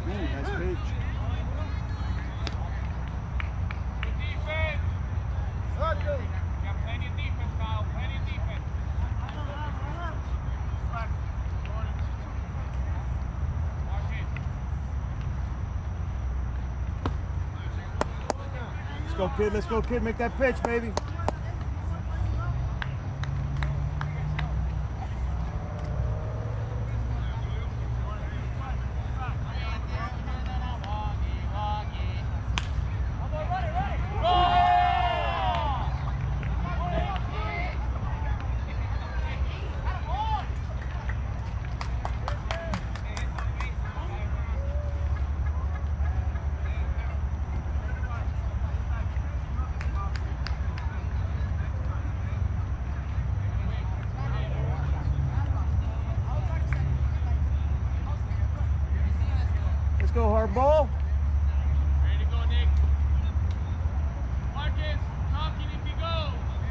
Nice pitch. Let's go, kid. Make that pitch, baby. Go hard ball. Ready to go, Nick. Marcus, talking if he goes.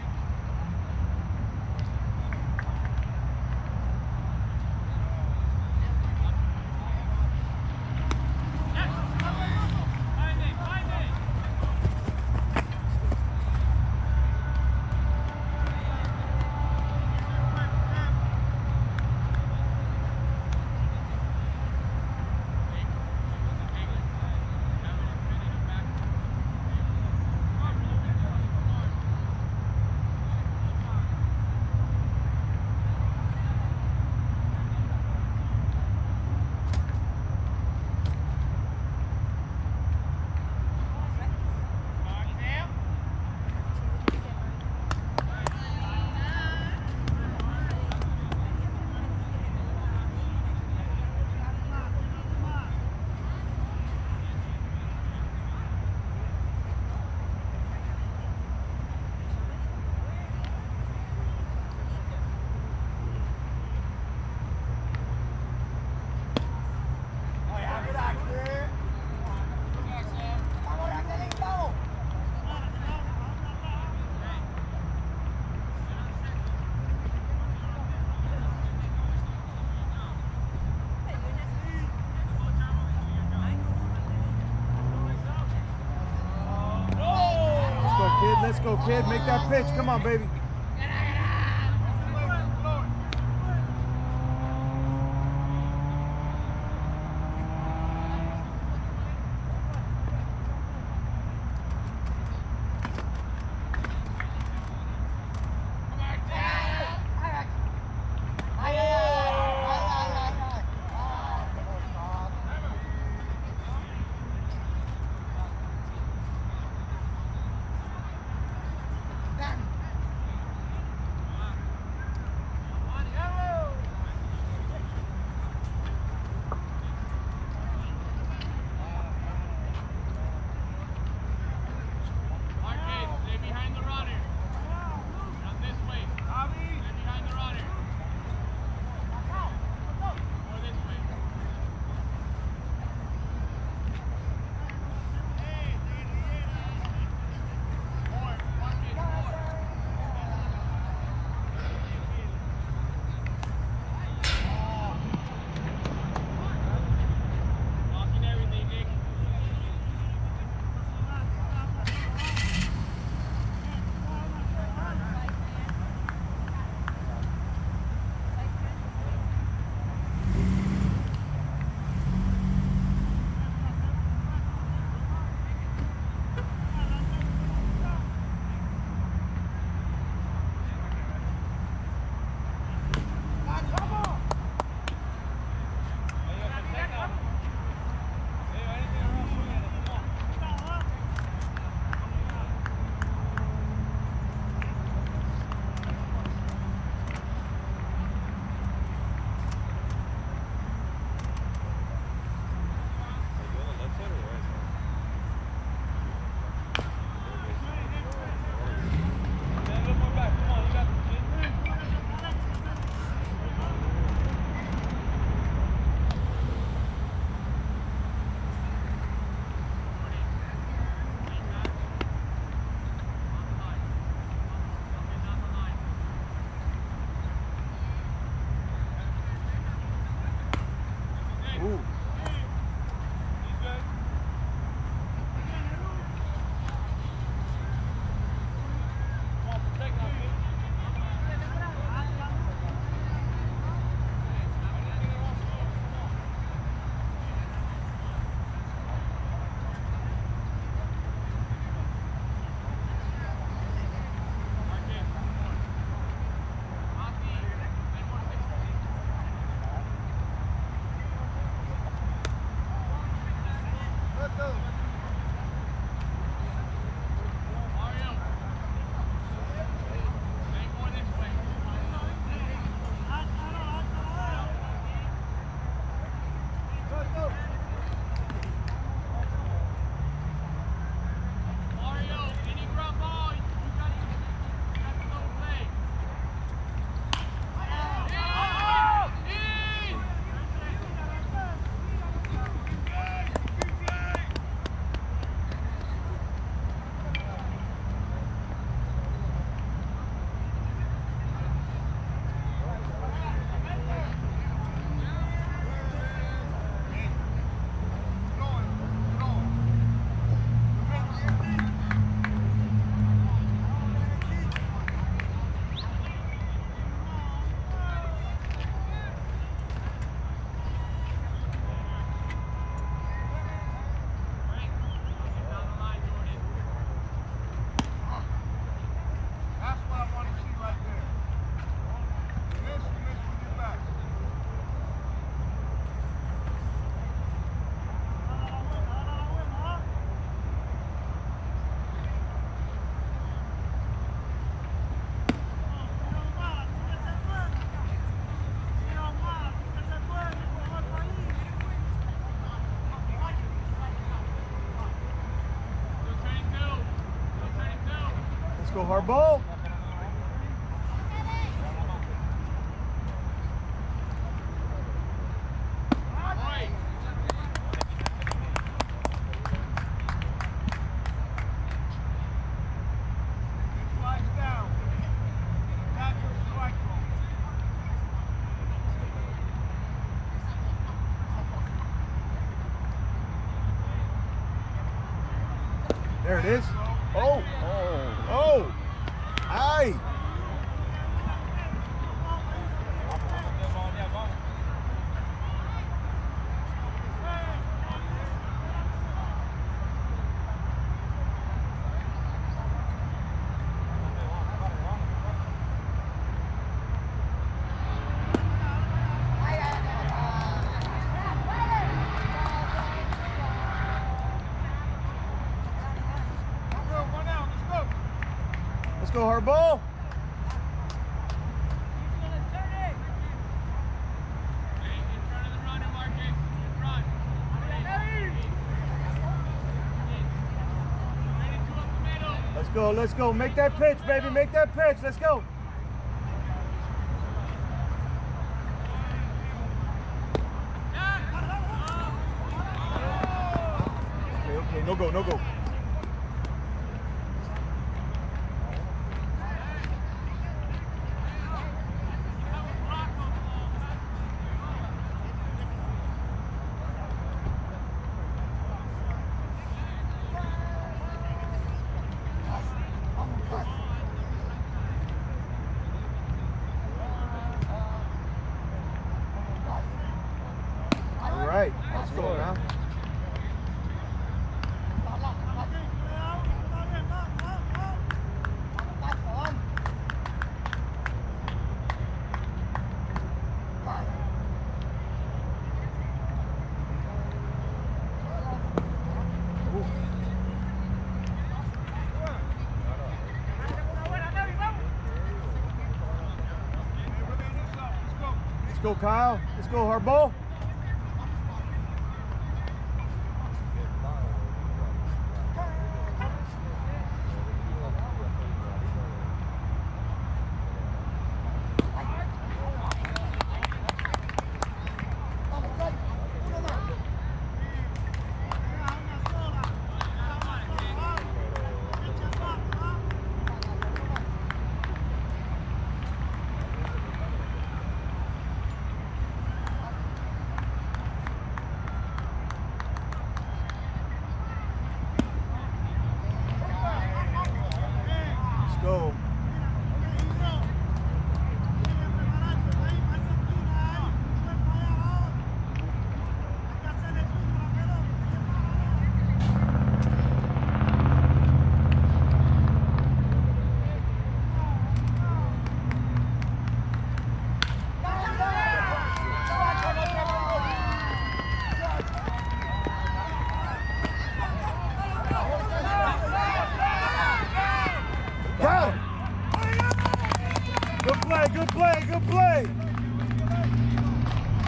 Find it. Let's go, kid. Make that pitch. Come on, baby. Mario. Stay more this way. Mario, any ground ball, you got to go play. In! That's what I want to see right there. Miss with your back. Let's go, hard ball. There it is. Oh, oh, oh. Aye. Let's go, hard ball. Let's go. Make that pitch, baby. Make that pitch. Let's go. Okay, no go, no go. All right, let's go now. Let's go, Kyle. Let's go, hard ball.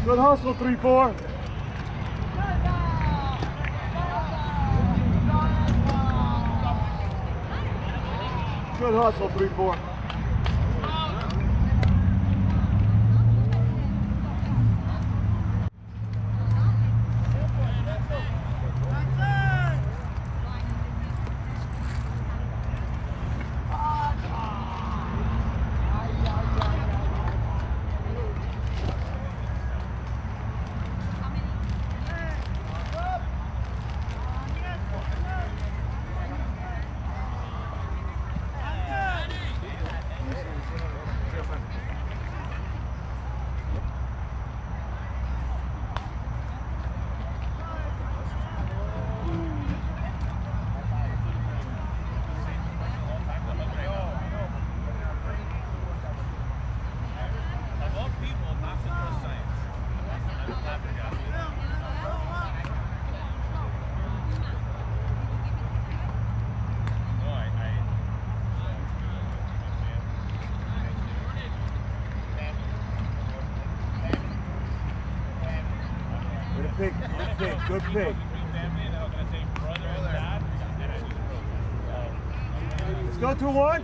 Good hustle, 3-4. Good hustle, 3-4. Good pick, good pick. Let's go 2-1.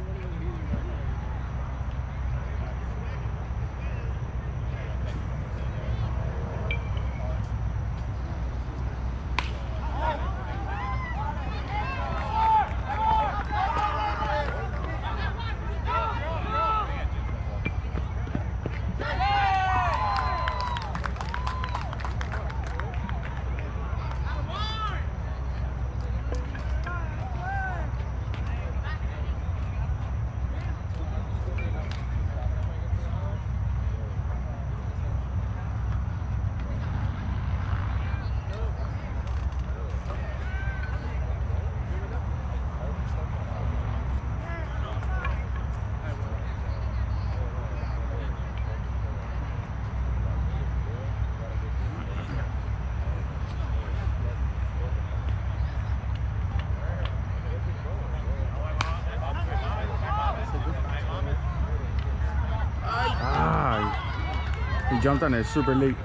He jumped on it super late.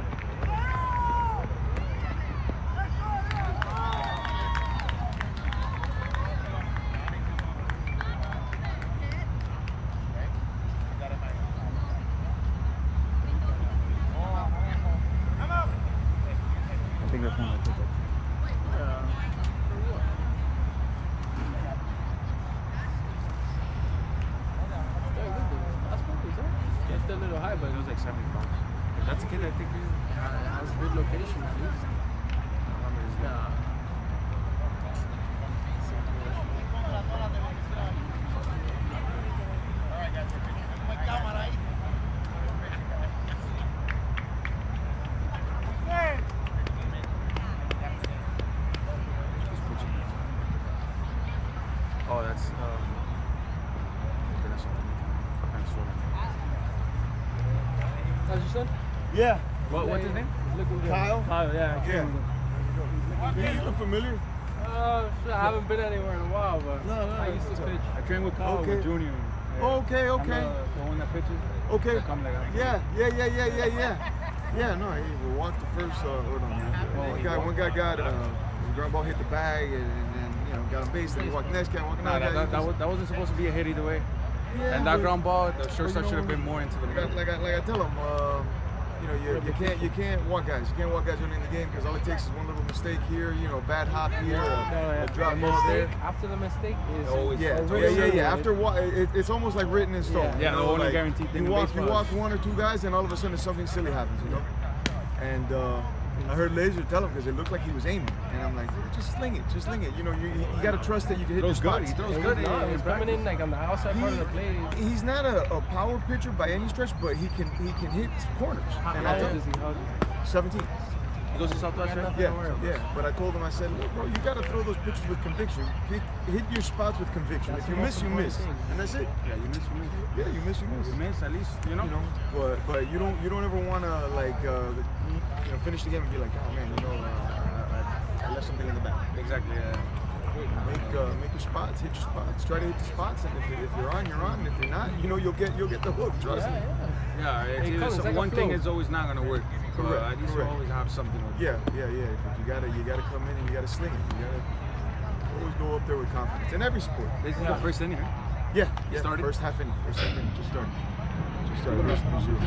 I think that's one I took it. It's a little high, but It was like 70 pounds. If that's a kid, I think has a good location at least. Yeah. Oh, that's How's your son? Yeah. what's his name? Looking good. Kyle? Kyle, yeah. Yeah. You look familiar? Shit, I haven't been anywhere in a while, but No, I used to pitch. I trained with Kyle Okay. with Junior. Okay, I'm okay. the one that pitches. Okay. Come like that. Yeah. Yeah, no, he walked the first, hold on, man. One guy got, his ground ball hit the bag and got him base, then he walked the next guy, walked No, another guy. that wasn't supposed to be a hit either way. Yeah, And that but- ground ball, the shortstop but should have been more into the middle. Like I tell him, you can't walk guys. You can't walk guys early in the game because all it takes is one little mistake here, bad hop here, a drop The ball there. mistake after the mistake is Always. Yeah. After it's almost like written in stone. Yeah, the only guaranteed thing You in walk baseball is- one or two guys, and all of a sudden something silly happens, And I heard Laser tell him because it looked like he was aiming, and I'm like, just sling it. You got to trust that you can hit your Throws good. spots. He throws good. He's coming in like on the outside part of the plate. He's not a power pitcher by any stretch, but he can hit corners. And I How told old is him, he? How old is 17. He goes to Southwest, right? Yeah. But I told him, I said, look, bro, you got to throw those pitches with conviction. Hit your spots with conviction. That's If you the miss, most you miss, important thing. and that's it. Yeah, you miss. Yeah, you miss, you miss. You miss, at least, But you don't ever want to finish the game and be like, oh man, I left something in the back. Exactly, yeah. Make your spots, hit your spots, try to hit the spots, and if you're on, you're on. And if you're not, you'll get the hook. Trust me. Yeah, Hey, Colin, it's like a one thing flow. is always not gonna work. Correct, at least correct. you always have something with you. Yeah. But you gotta come in and you gotta sling it. You gotta always go up there with confidence in every sport. This is the first inning, right? Yeah. started? First half inning. Just started. First 3-0.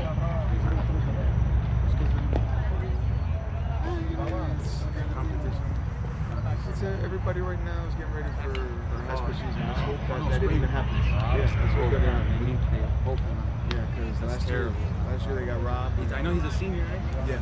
Competition. Everybody right now is getting ready for the high school season. Let's hope that it even happens. Yes, that's what's gonna happen. Hopefully. Yeah, because That's last year they got robbed. I know he's a senior, right? Yeah,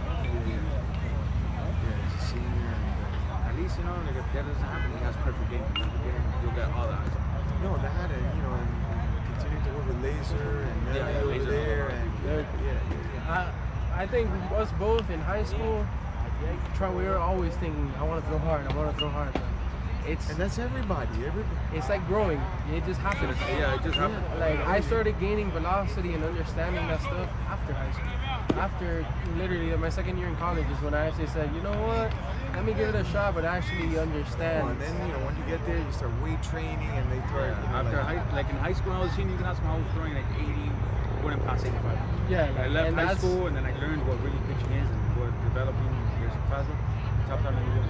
he's a senior. And, At least, like if that doesn't happen, he has perfect game. You'll get all that. no, that and continue to work with Laser and Nelly over Laser's there, all and I think us both in high school, we were always thinking, I want to throw hard. But and that's everybody. it's like growing. It just happens. Yeah, it just happened. Like I started gaining velocity and understanding that stuff after high school. After literally my second year in college is when I actually said, you know what, let me give it a shot, but actually understand. And then when you get there, you start weight training, and they start. After in high school, when I was a senior, you can ask me, I was throwing like 80, wouldn't pass 85. Yeah, I left and high that's- school and then I learned what really pitching is and what developing your plasma. Top down in the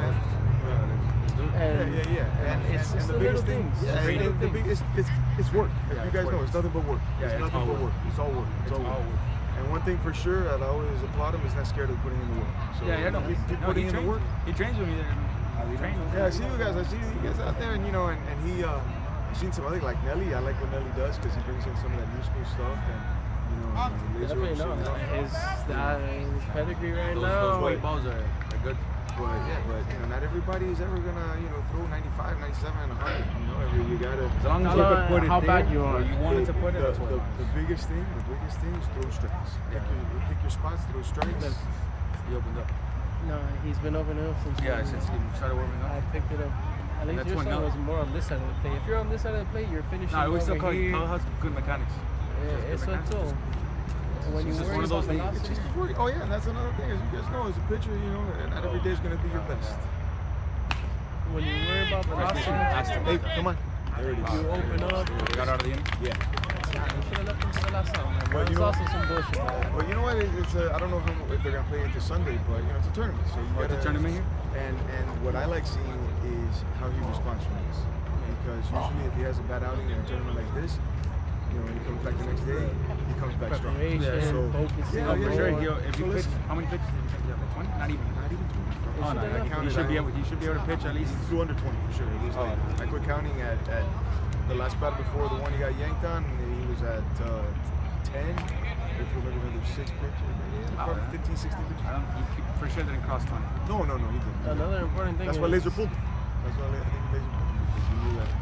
And And it's the the biggest little thing, things. yeah, Training. the biggest, it's work. Yeah, You guys it's know, work. it's nothing but work. Yeah, It's it's nothing all but work. work. It's all work. It's all work. And one thing for sure, I'd always applaud him is not scared of putting in the work. So keep putting in the work. He trains with me there. Yeah, I see you guys. I see you guys out there, and and he. I've seen some other like Nelly. I like what Nelly does because he brings in some of that new school stuff, and Laser Definitely also, not. His pedigree right Those now. white balls are good. But not everybody is ever gonna throw 95, 97, and 100. You gotta. As long as How you long- can put it how there, bad you where want. you wanted to put it, that's what the biggest thing is throw strikes. Pick your spots, throw strikes. he opened up. No, he's been open up since. Yeah, since he started warming I up. picked it up. At least that's your when son Nel- was more on this side of the plate. If you're on this side of the plate, you're finishing. No, we still over call here. it has good mechanics. It's so tall. When you It's just worry one of about those things. velocity, It's just work. Oh yeah, and that's another thing. As you guys know, as a pitcher, not every day is gonna be your best. when you worry about velocity, Hey, come on. There it is. you open up. We got out of the inning. Yeah. You should have left him to the last round. Well, It's you know- also some bullshit. Well, you know what? It's I don't know if they're gonna play into Sunday, but it's a tournament, so you It's a gotta. tournament here? And what I like seeing is how he responds from this, because usually if he has a bad outing in a tournament like this, when he comes back the next day, he comes back strong. Preparation, So- focusing. Yeah, on For yeah, sure, more. if So you pitch, listen. how many pitches did you think you have? Like 20? Not even. Not even 20. Oh, no, should I have counted. He should be able to pitch at least. He flew under 20 for sure. It was like, I quit counting at the last battle before the one he got yanked on, and he was at 10. They threw maybe another 6 pitches. Probably 15, 16 pitches. He for sure didn't cross 20. No, he didn't. Another important thing. That's why Laser pulled. That's why I think Laser pulled. Because he knew that.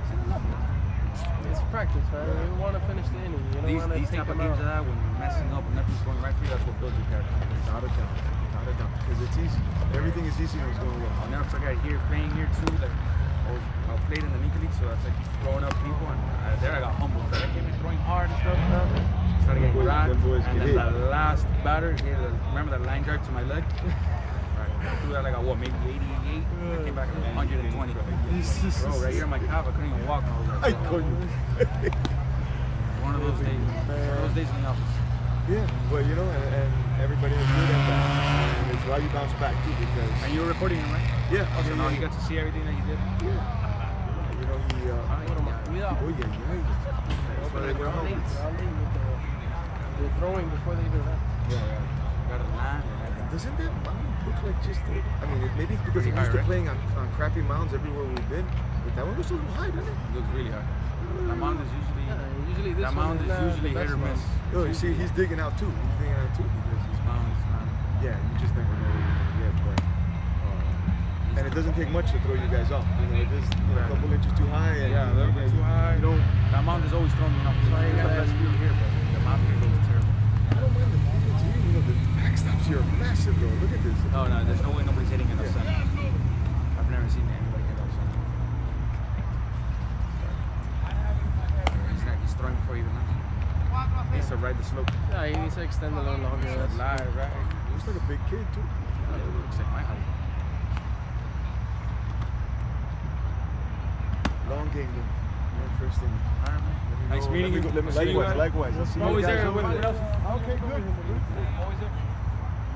It's practice, man. You want to finish the inning. You don't want to These take type of them games out. like that, when you're messing up and nothing's going right for you, that's what builds your character. Without a doubt. Without a doubt. Because it's easy. Everything is easy when it's going well. I'll never forget playing here too. Like I played in the Nika League, so that's like throwing up people, and there I got humbled. I came in throwing hard and stuff. Started getting Them grabbed, boys and get then hit. the last batter, remember that line drive to my leg? Right, I threw that like maybe 88. I came back at 120. Bro, right here in my calf, I couldn't even walk. And I was Ay, like, coño. one of those days. One of those days in the office. Yeah, but and everybody has good at that. And it's why you bounce back too, because. And you were recording him, right? Yeah. So now you got to see everything that you did. He. Cuidado. Oh yeah. That's why they They're go all late. home. They're all late with the throwing before they even run. Yeah. Got a line. Doesn't that mound look like just? Maybe it's because Pretty I'm used high, to right? playing on crappy mounds everywhere we've been. But that one looks a little high, doesn't it? It looks really high. That mound is usually. Usually this That one mound is not usually the hit best or miss. mound. Oh, you see, he's digging out too. He's digging out too because This mound is not. yeah, you just never know where you're gonna get. But and it doesn't take much to throw you guys off. It is a couple inches too high. And Yeah, a little bit too high. You don't. That mound is always throwing me off. It's you the gotta- best field here, but the mound here goes terrible. I don't mind the fields here. The backstops here are massive though. Look at this. No, there's no way nobody's hitting in the sun. I've never seen anybody hit outside. He's throwing before he even lands. He needs to ride the slope. Yeah, he needs to extend a little longer. That's That's live, right? He looks like a big kid too. It looks like my height. Long game though. Yeah, first thing. Nice meeting you. Let me see you. Likewise. I'll see you Always guys there over with there. us. Okay, good. Always there.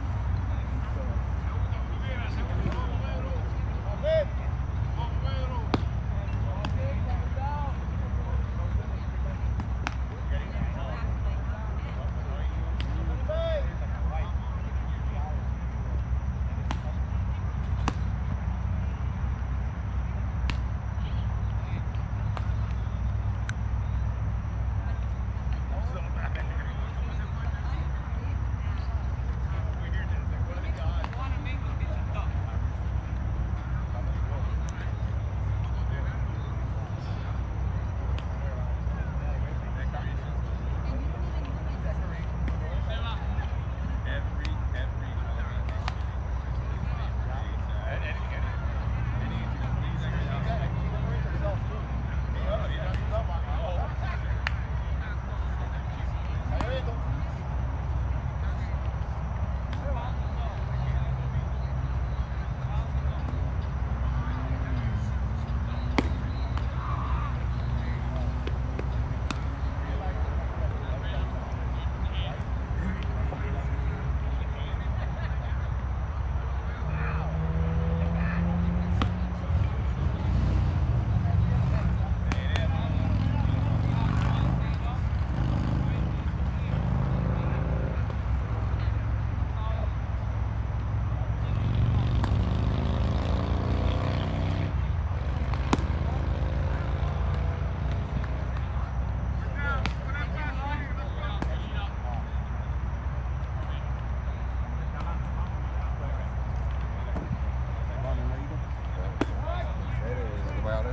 puede hablar.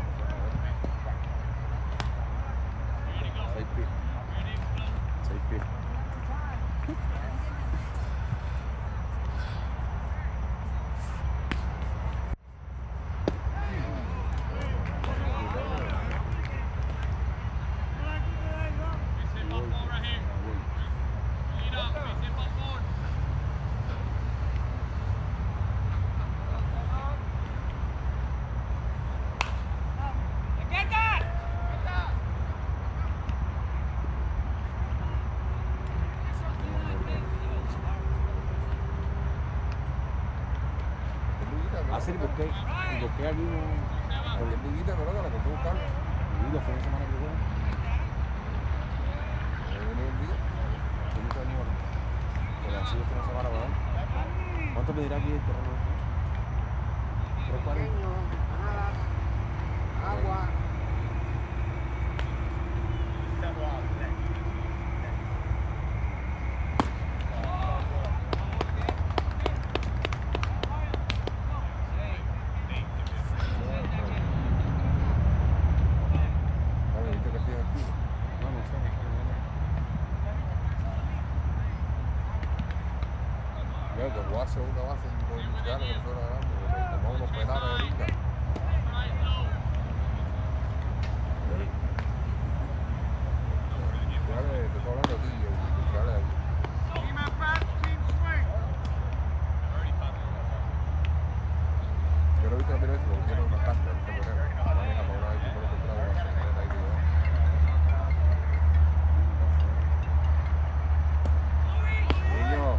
6 pies. 6 pies. Sí, busqué al mismo. Porque Liguita, pero que la compré buscarlo. Y los fines de semana que juego. Un día. Pero así los fines de semana, ¿verdad? ¿Cuánto me dirá aquí el terreno? 340. Agua. Hace una base muy grande que nosotros agarramos, como unos pedales ahorita. Te estoy hablando de ti, el ahí. Yo lo he visto la primera vez porque tiene una casa, no sé por qué. Maneja para una vez y me lo compraba una señora ahí. Niño.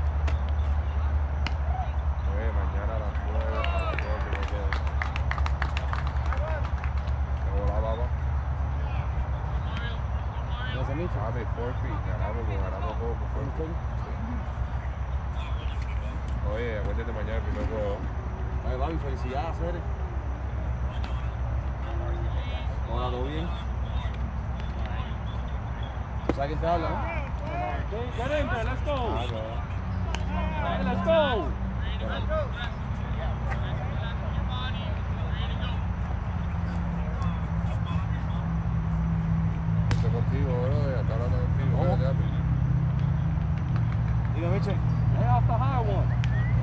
Mañana a las 9 para el juego que me quedo. Hola, baba. ¿No se me hizo? Ah, de forfeit, ganamos juego por forfeit. Oye, acuérdate mañana el primer juego. Oye, Babi, felicidades, Cere. Hola, ¿todo bien? ¿Sabes quién te habla, no? Get in there, let's go. Ah, claro. Let's go. Estoy contigo, bro, ya está hablando contigo. ¿Cómo? Ya, Diga, Michel. Lay off the high one.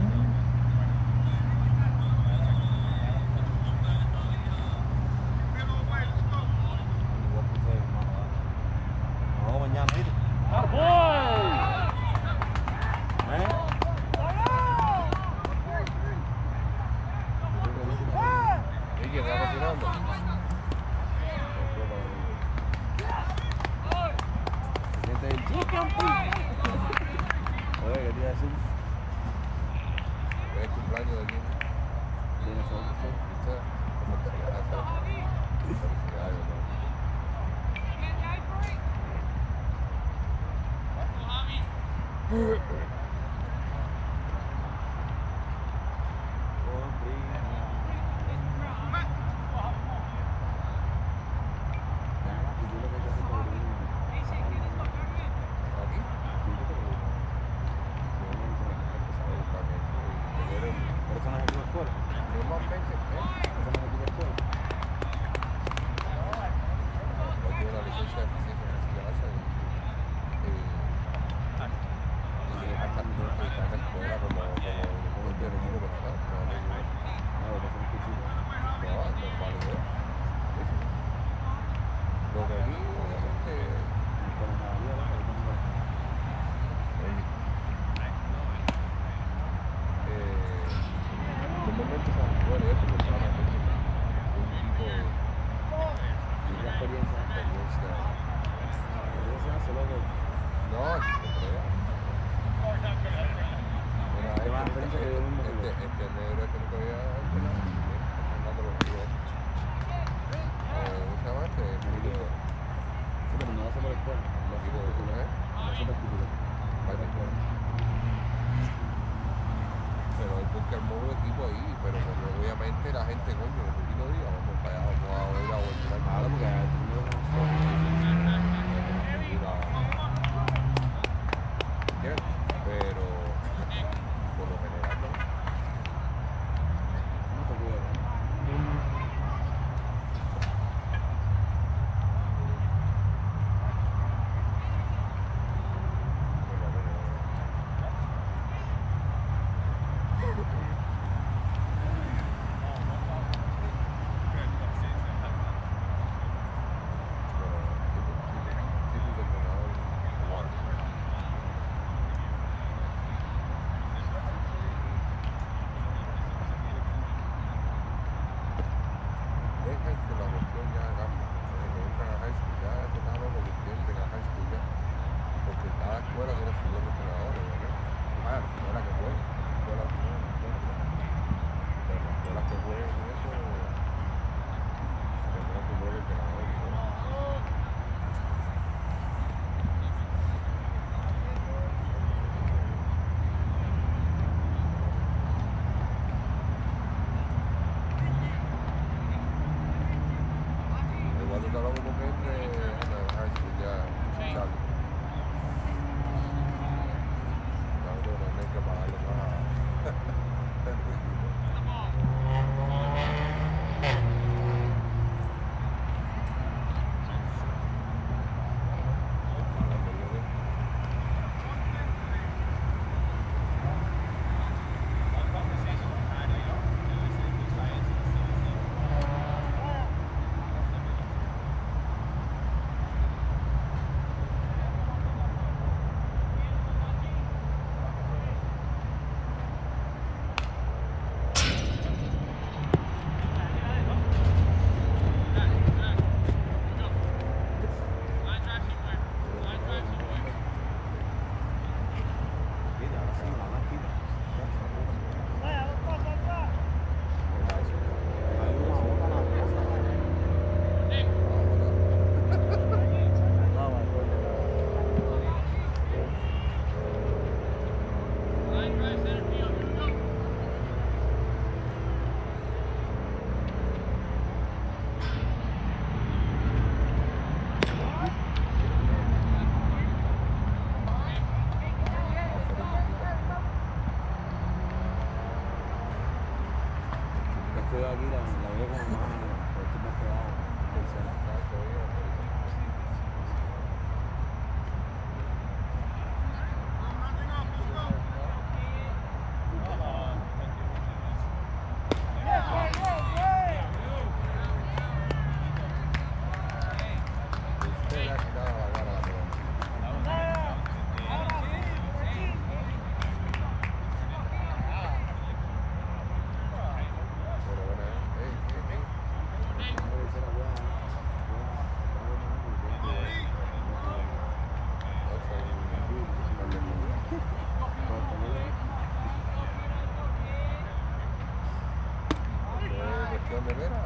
Nos vemos mañana, ¿viste? Boy. ¿Y quién está cocinando? Se siente el chicken. Oye, ¿qué te iba a decir? ¿Es el cumpleaños de quién? De nosotros, sí. ¿Viste? Felicidades, deja que la cuestión ya cambia. Desde que entran a high school, ya esto está loco que entren a high school ya. Porque cada escuela tiene sus buenos entrenadores, ¿verdad? Bueno, la escuela que juegue, la escuela que juegue, pero las escuelas que jueguen eso, tendrán su propio entrenador. Igual tú estás loco porque entre a high school ya, Charlie. Claro, no hay que pagarle más. Estoy aquí, la veo como más, estoy más pegado. Usted le ha quitado la gana a la pelota. Pero bueno, es cuestión de ver a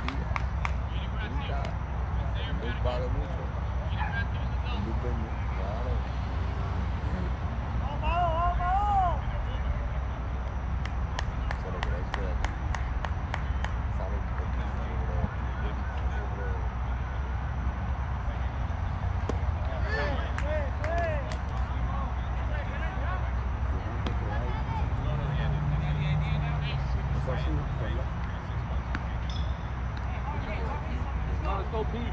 Luis vale mucho. Luis vende, claro. Se lo creo que aquí sale un poquito, Let's go, Pete.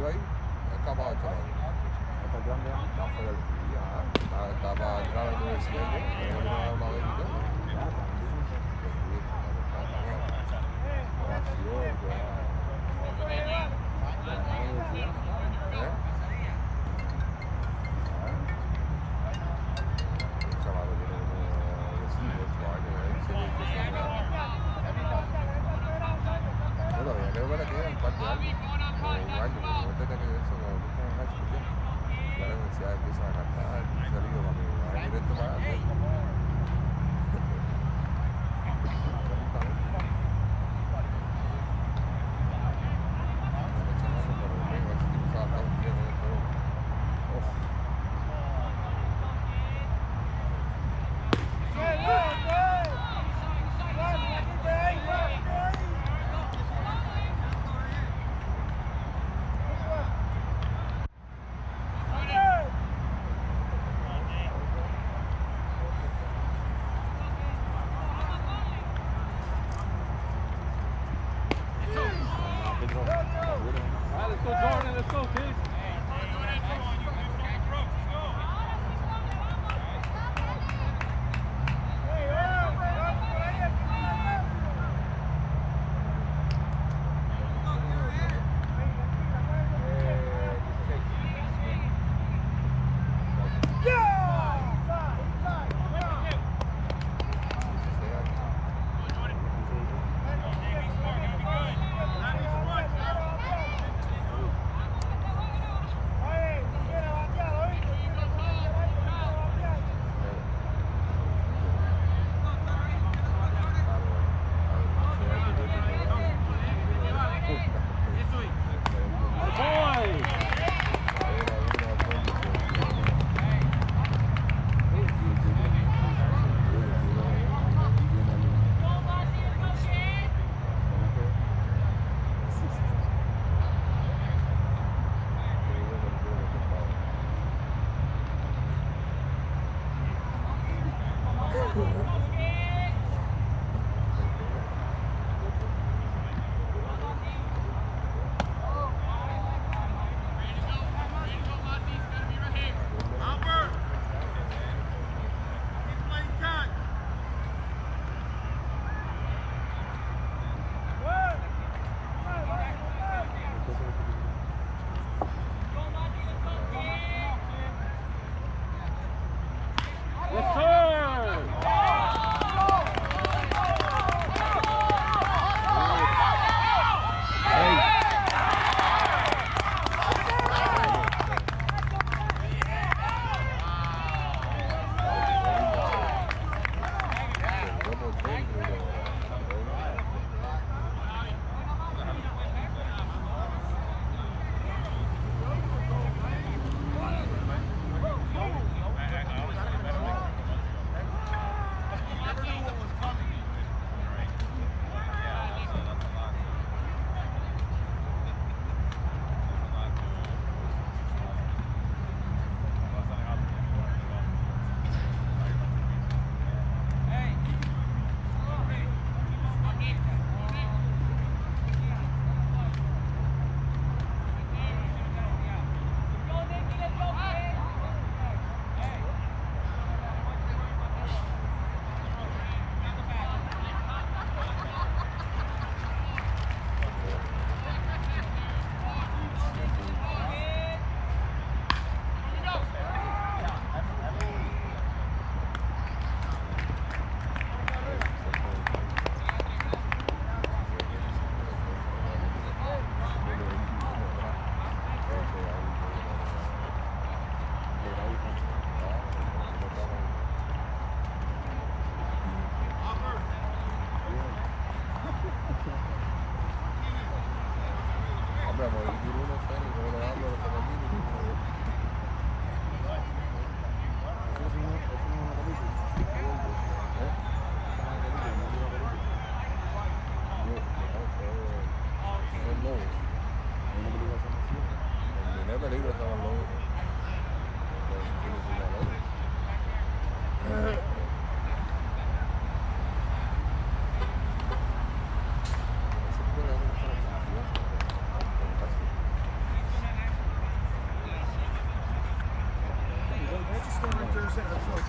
ahí, está para 8 años. Está grande. Está fuera del día, está para entrar a la universidad, pero no va a una vez y todo. Creo que le quedan un par de años, o un año, porque no te que eso, cuando tú estás en high school ya la universidad empieza a cantar, salido para que vaya directo para allá. Let's go, Jordan. Let's go, kids.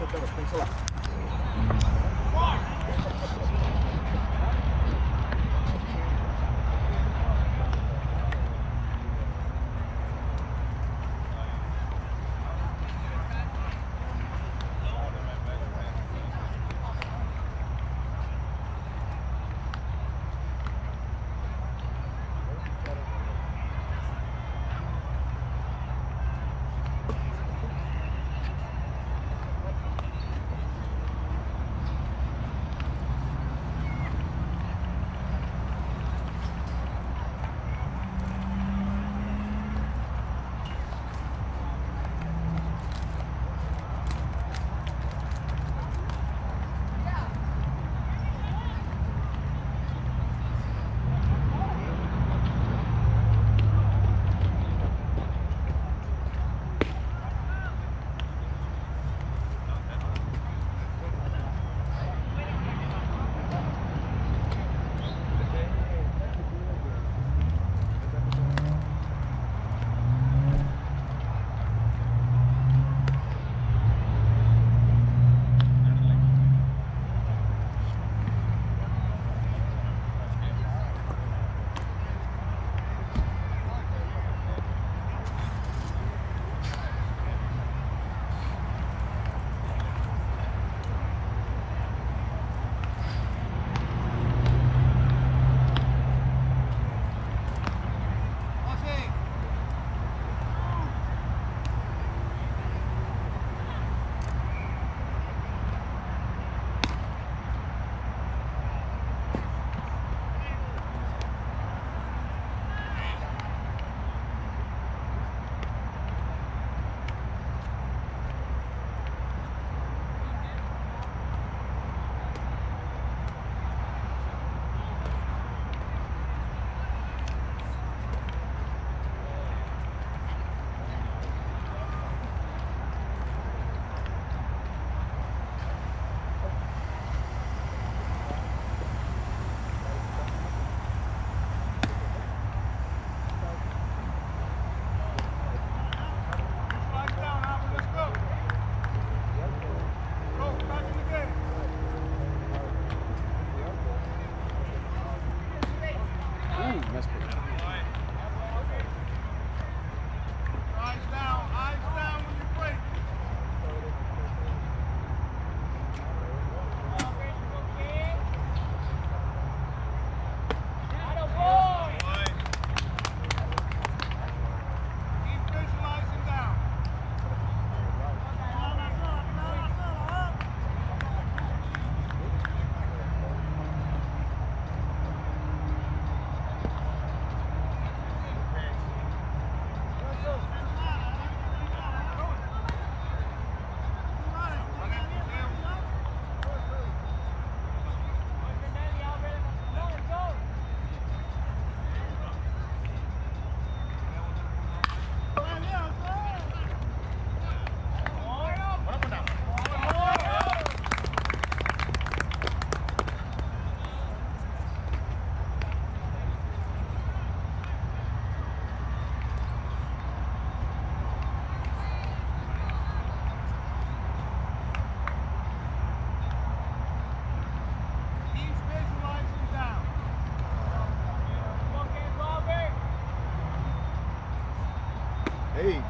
it better. Thanks a lot. Hey.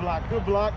block. Good block.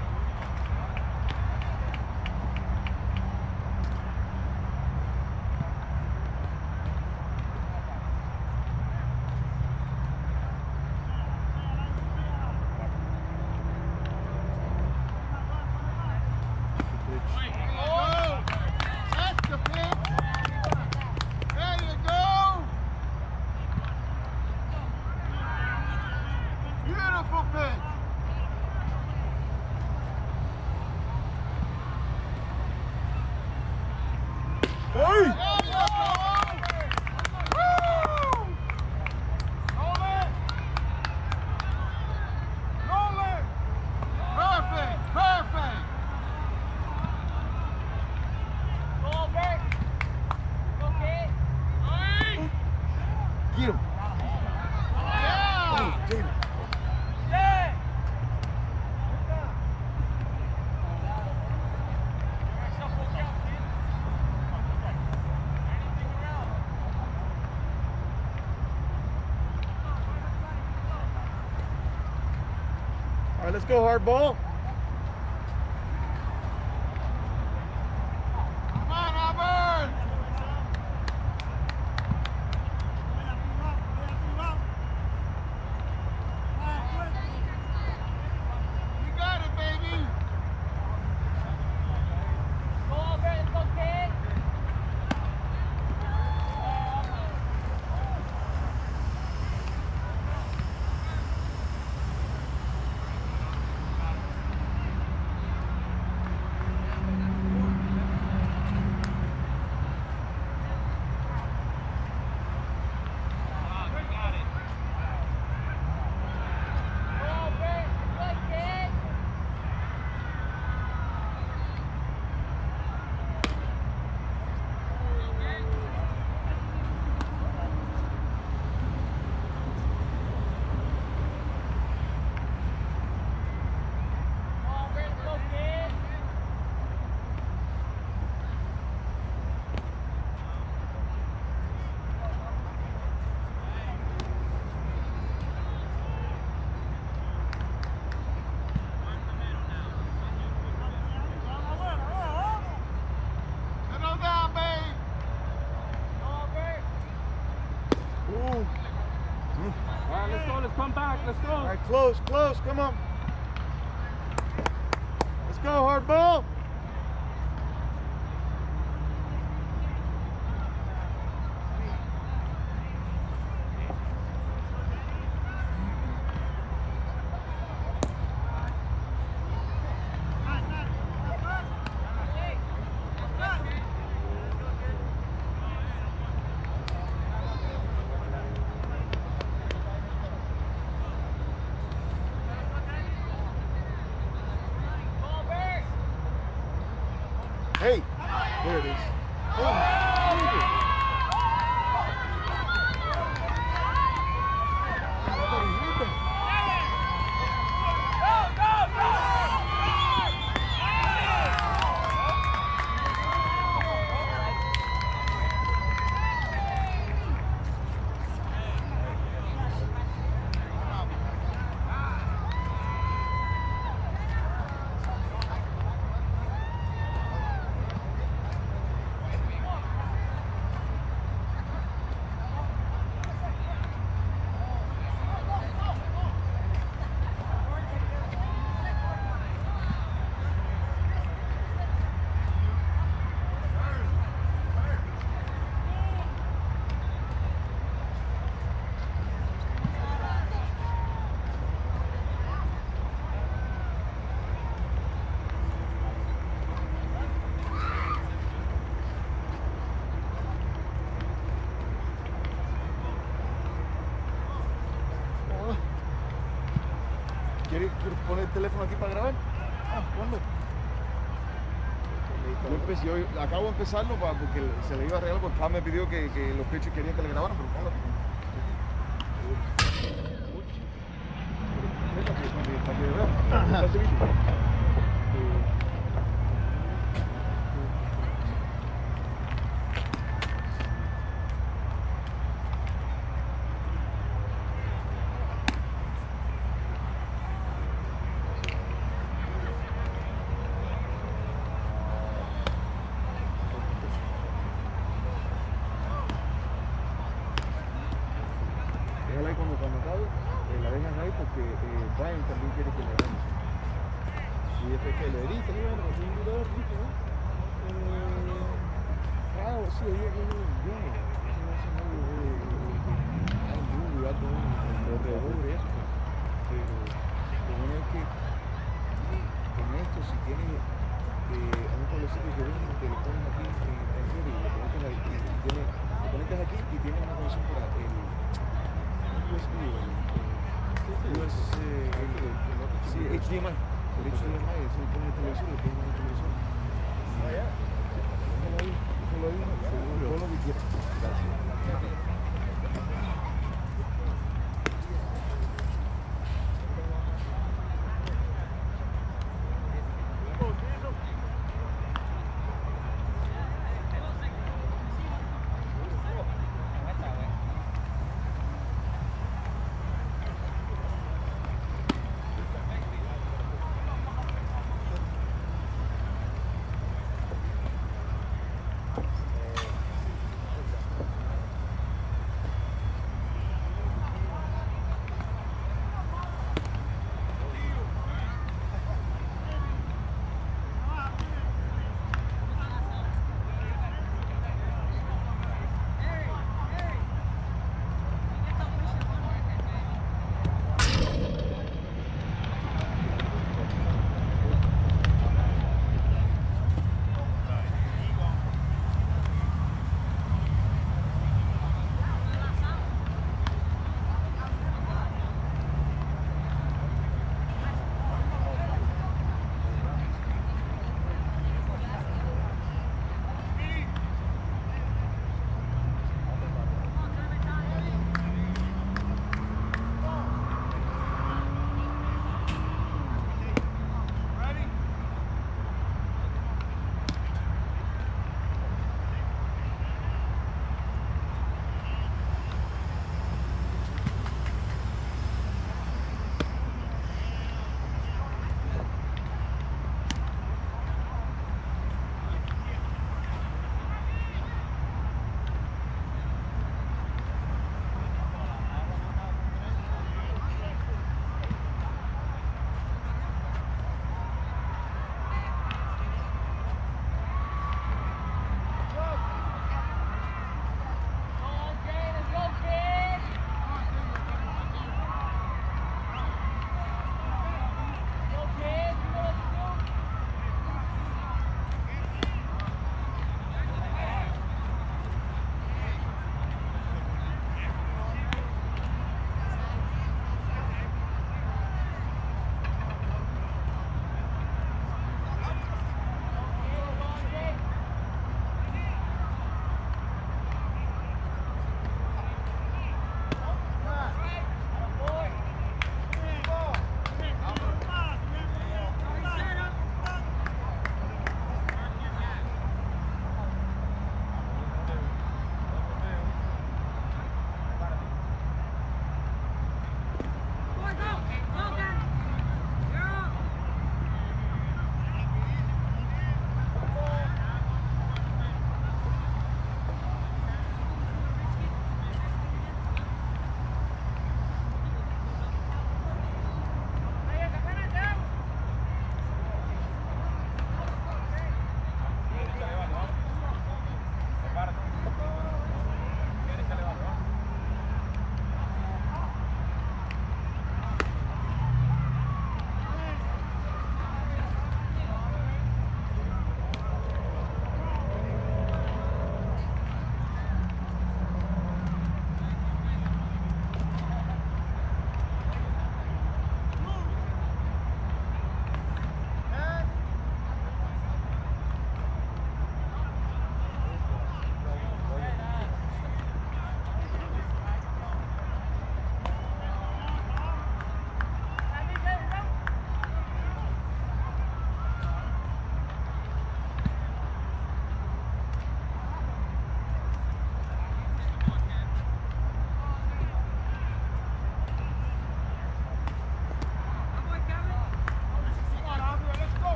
All right, let's go, hard ball. Come on, Auburn! You got it, baby! Go, Auburn, go, kid! Come back, let's go. All right, close, close, come on. Let's go, hard ball. Hey, there it is. ¿Quieres poner el teléfono aquí para grabar? ¿Cuándo? Yo acabo de empezarlo porque se le iba a regalar porque papá me pidió que los pechos querían que le grabaran, pero póngalo. Para que vea. Federico, ¿no? Un jugador, ¿no? Sí, había que ir bien. Hay un lugar con alrededor de eso. Pero lo bueno es que con esto, si tienes a un cablecito que viene, te lo pones aquí en serio, lo conectas ahí, lo conectas aquí y tienes una conexión para el USB, sí, HDMI. El HDMI, eso lo pones en el televisor, lo pones en el televisor. Déjalo ahí, seguro, pon lo que quieras. Gracias.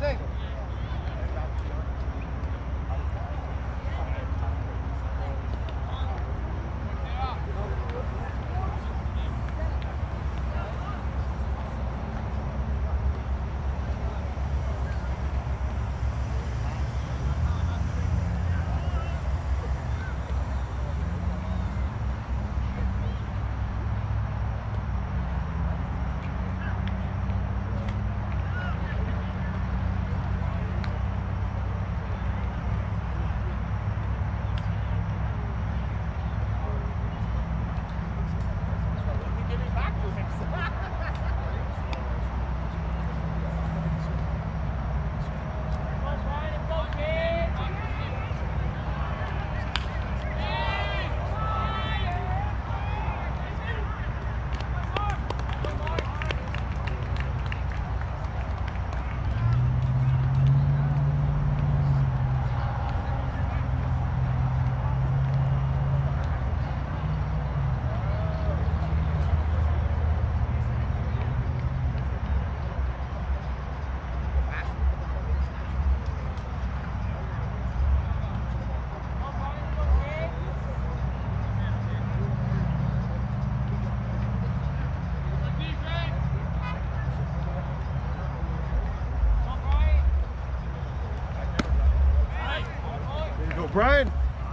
Brian.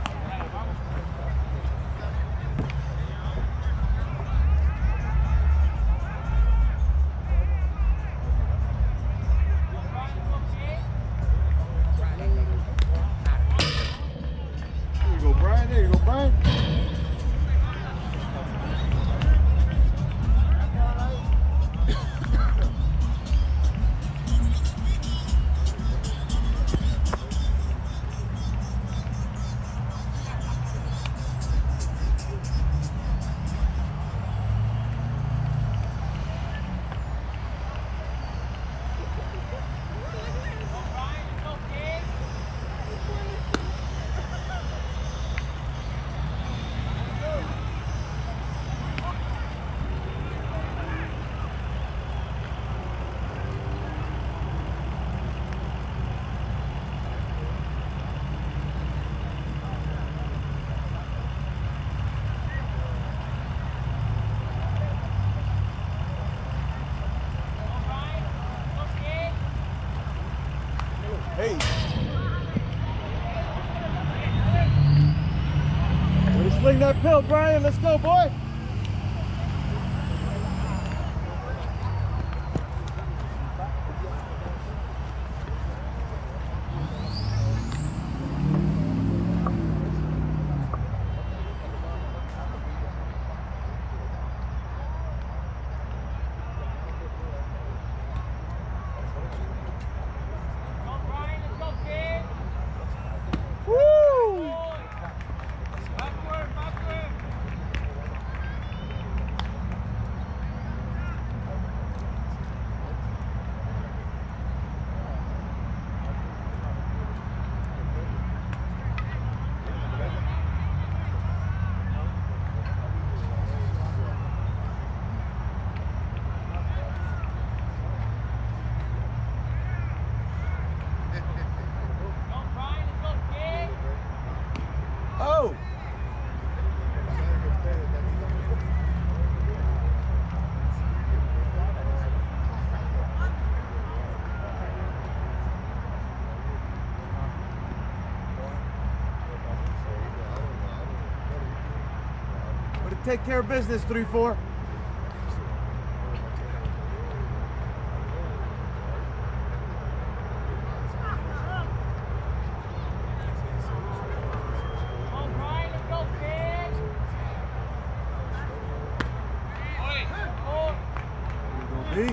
There you go, Brian. There you go, Brian. Hey. Way to sling that pill, Brian. Let's go, boy. Oh! Way to take care of business, 3-4. B.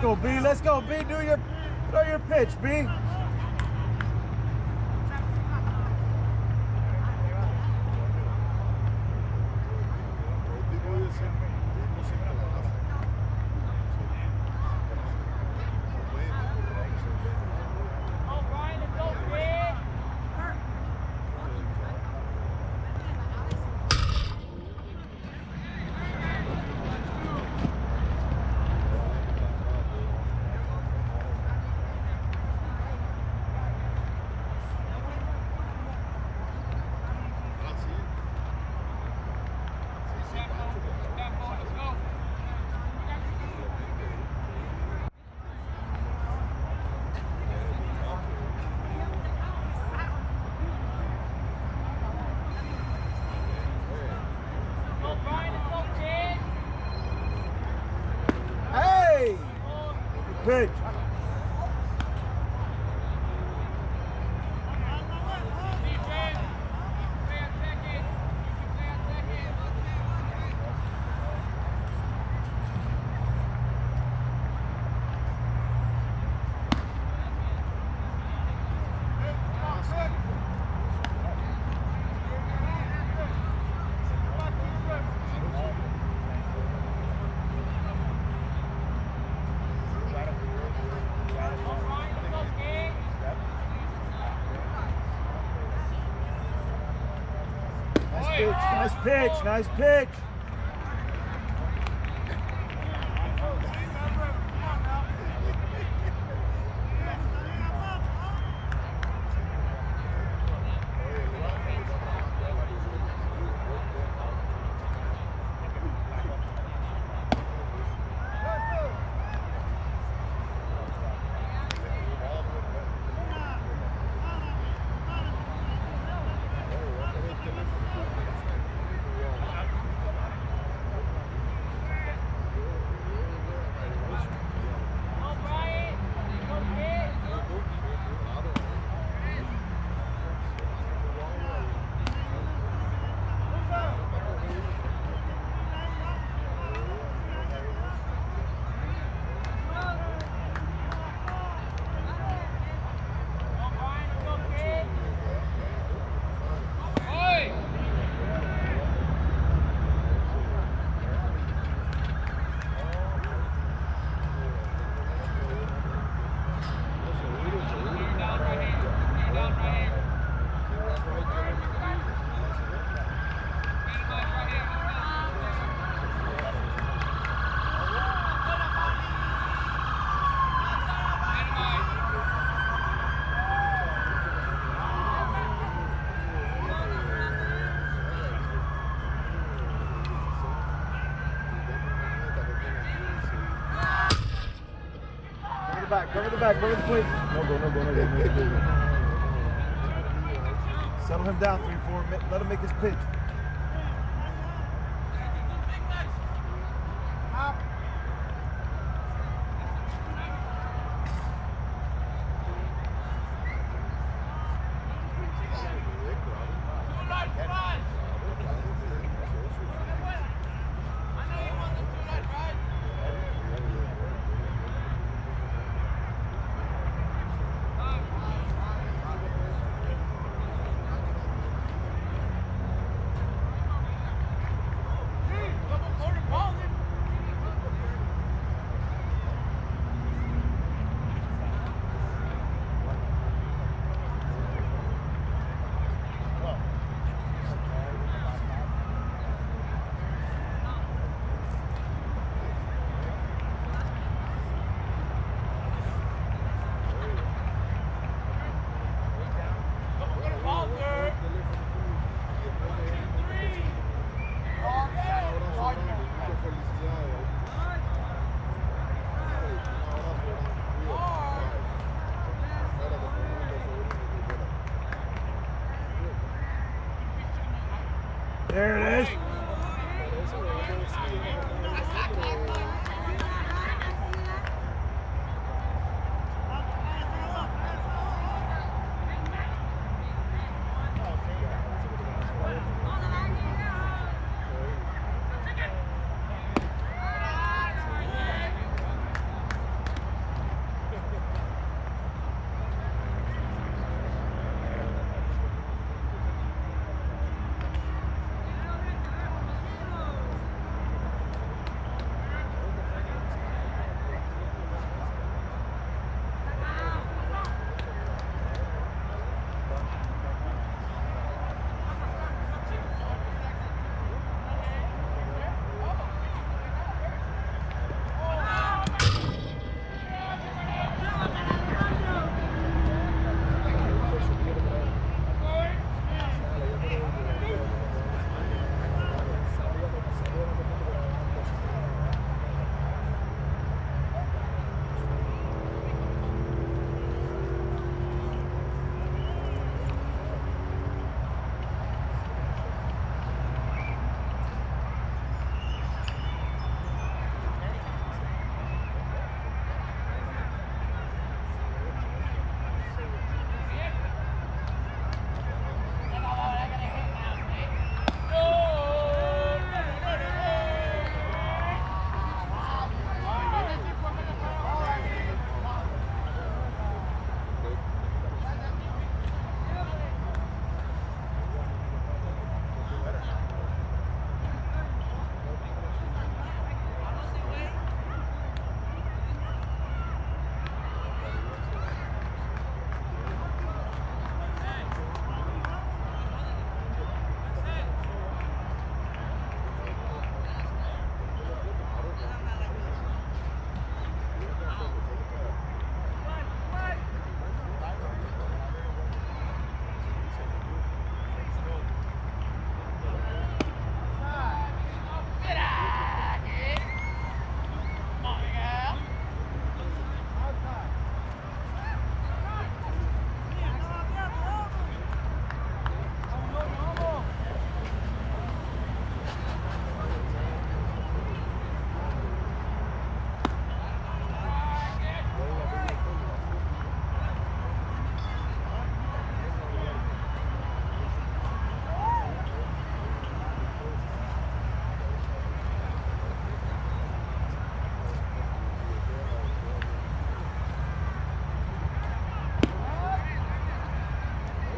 go, B. Let's go, B. Throw your pitch, B. Pitch. Nice pitch. Cover the back, cover the plate. No go. Settle him down, 3-4. Let him make his pitch. There it is.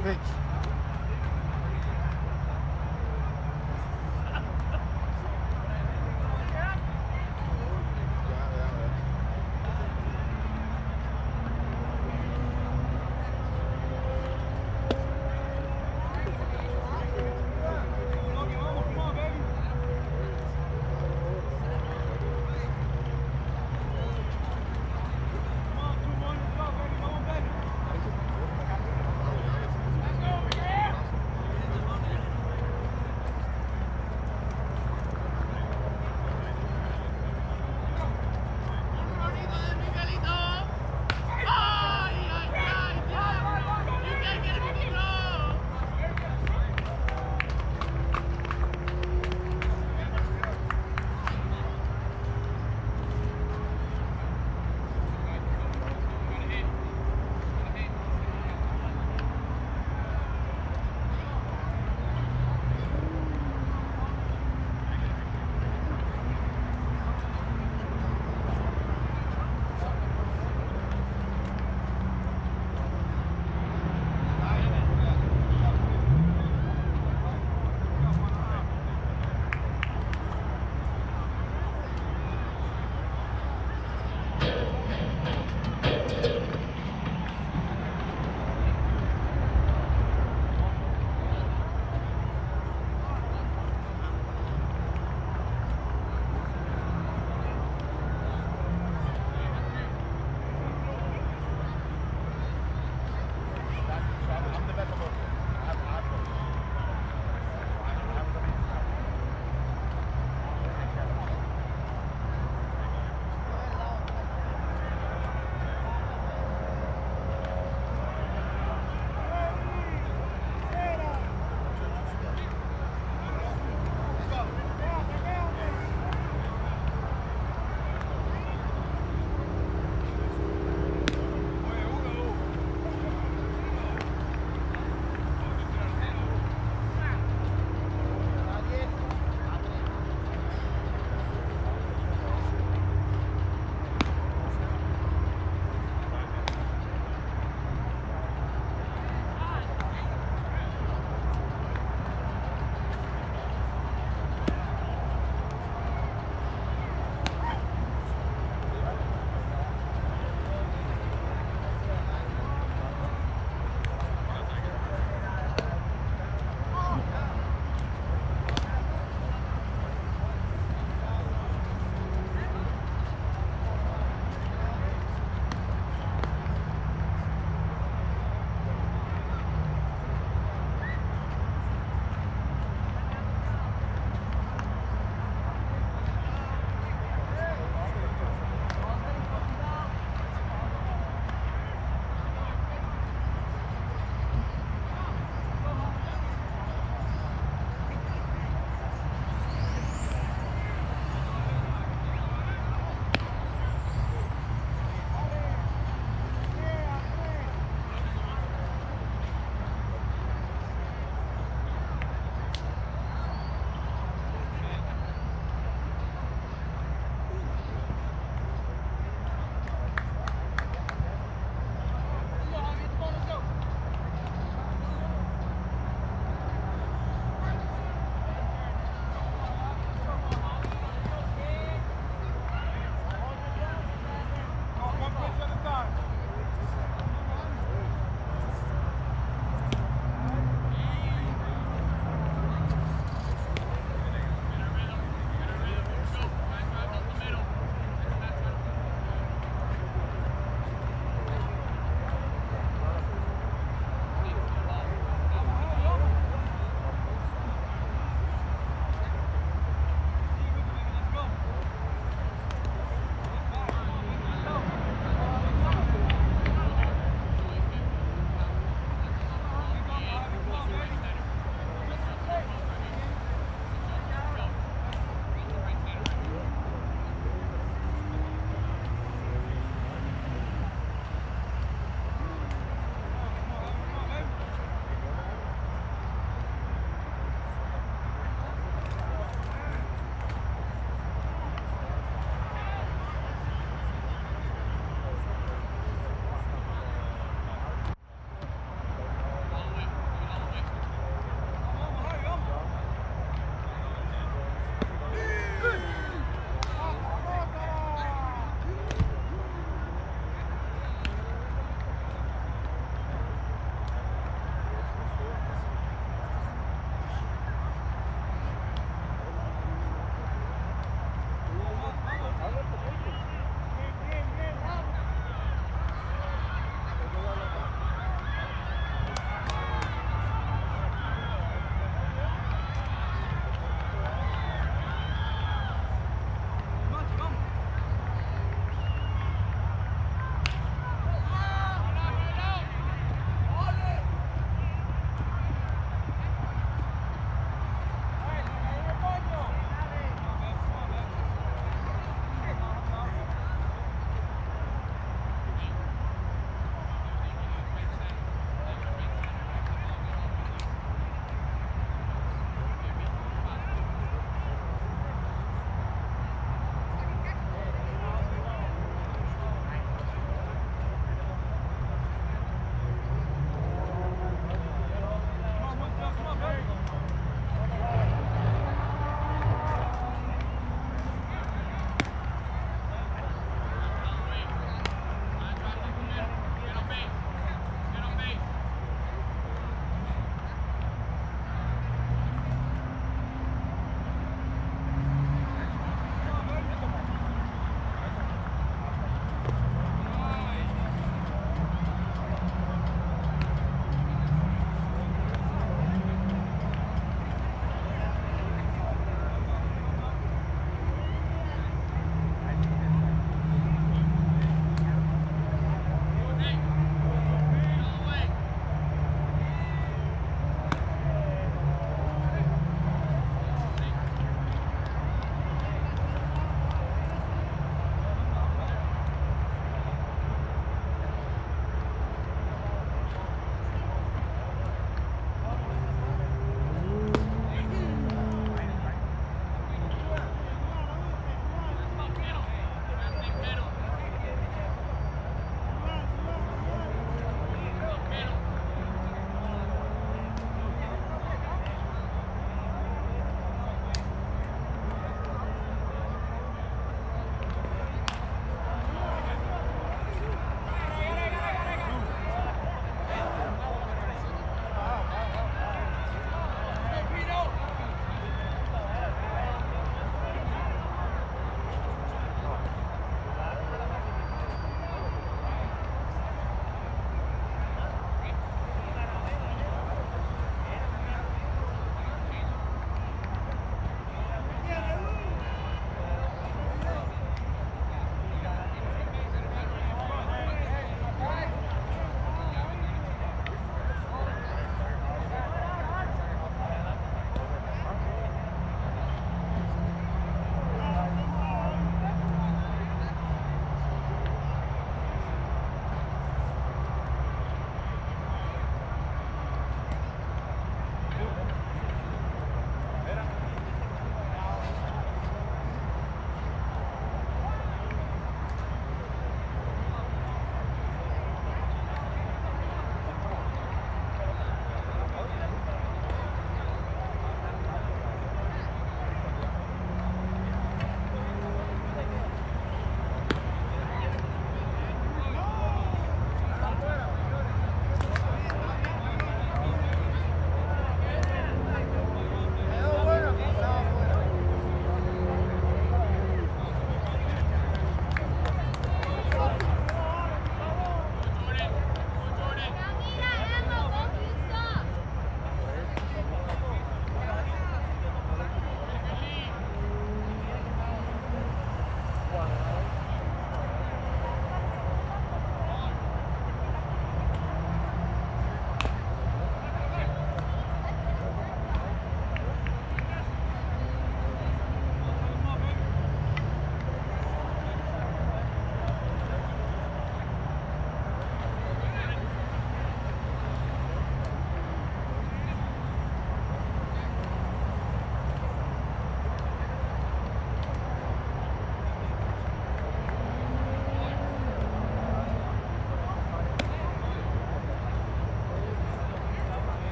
Pitch.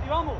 Aquí vamos.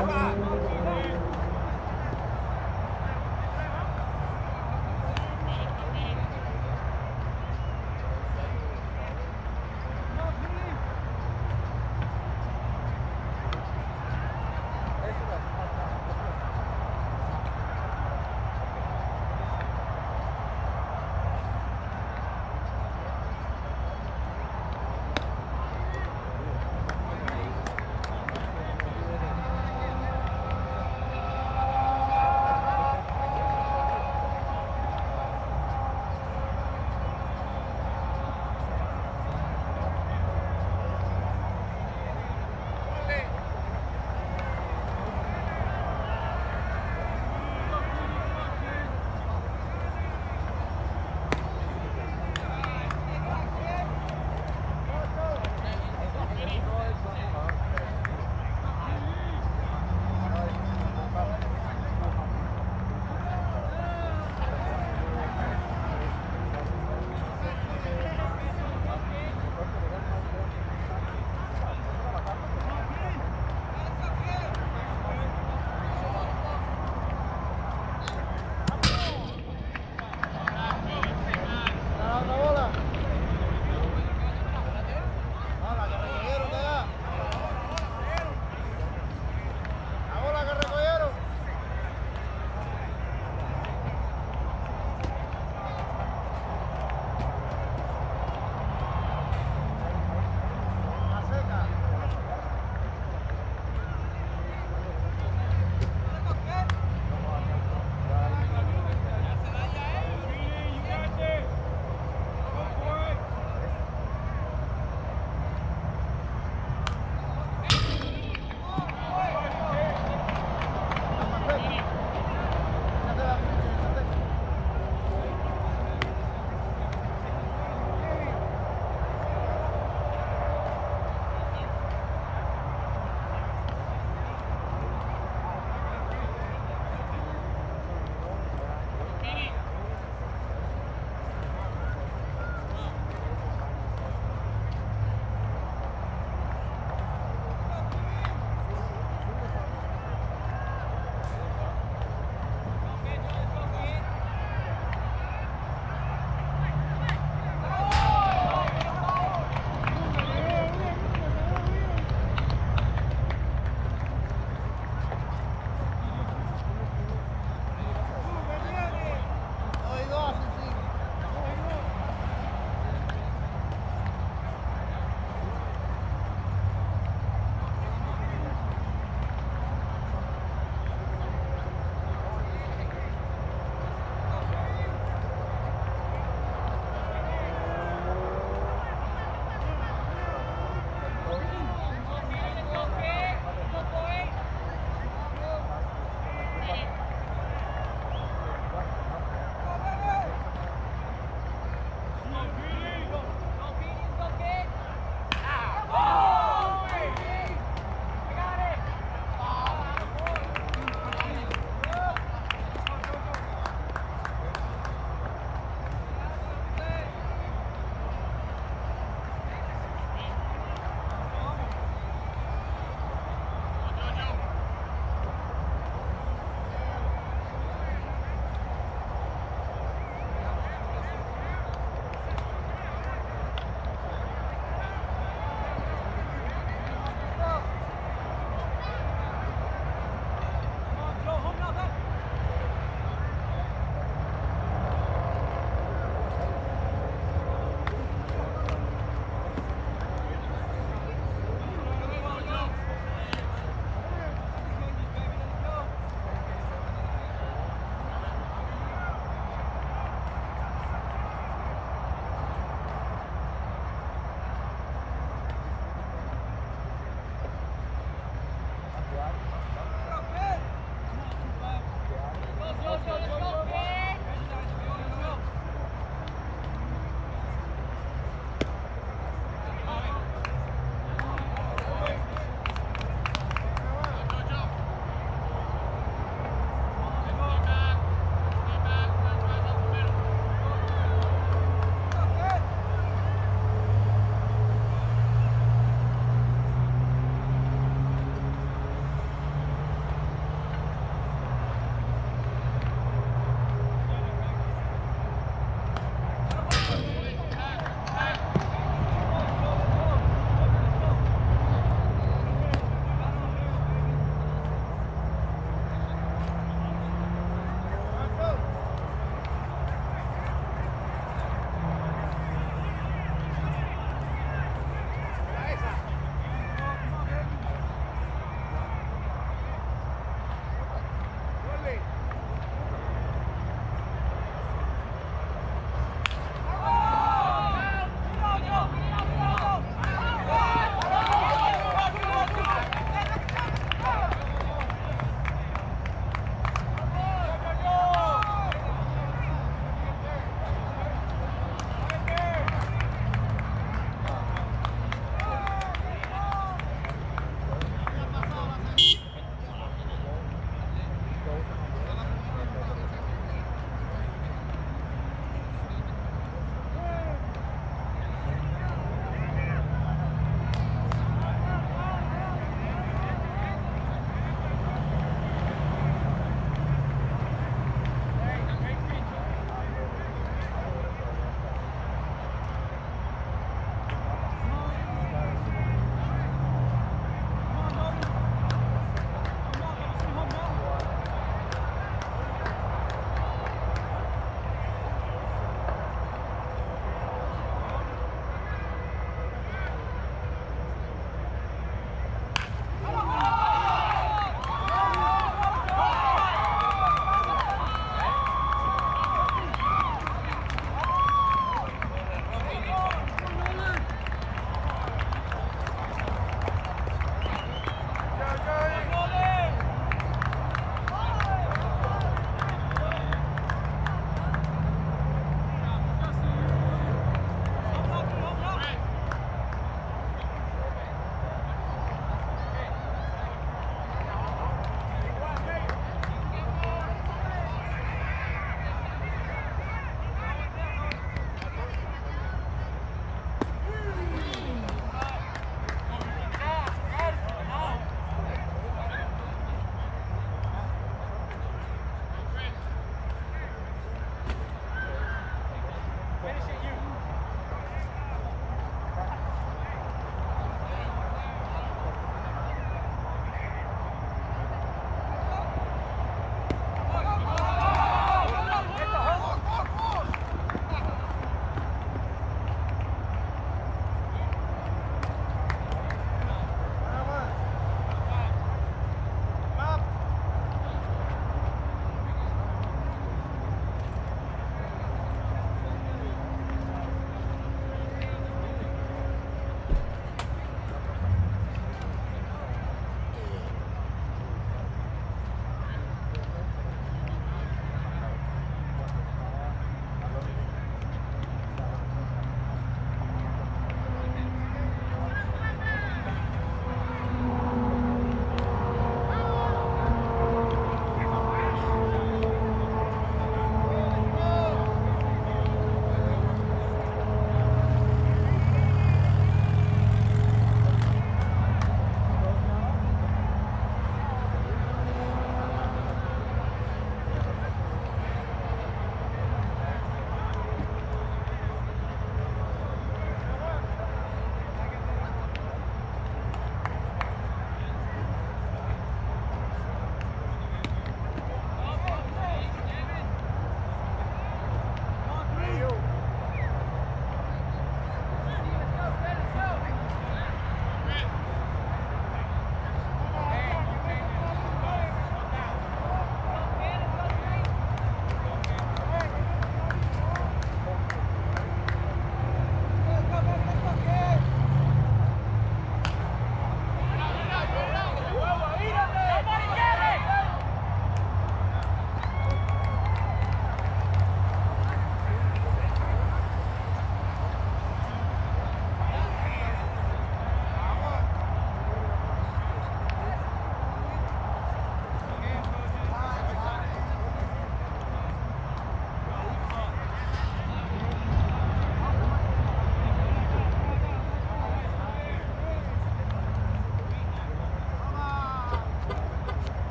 5.